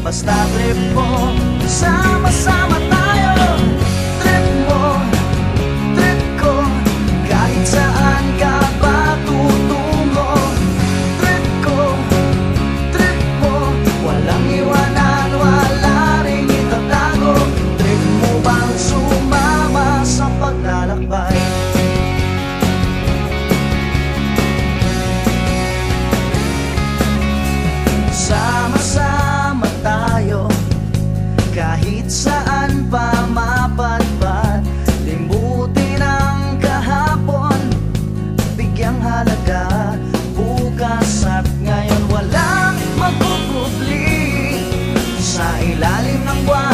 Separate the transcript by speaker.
Speaker 1: basta trip mo. Sama-sama tayo. Trip mo, trip ko, kahit saan ka pa tutungo. Trip ko, trip mo, walang iwanan, wala ring itatago. Trip mo bang sumama sa paglalakbay? Sama-sama tayo, kahit saan pa mapadpad. Limutin ang kahapon, bigyang halaga bukas at ngayon. Walang magpupubli sa ilalim ng buwan.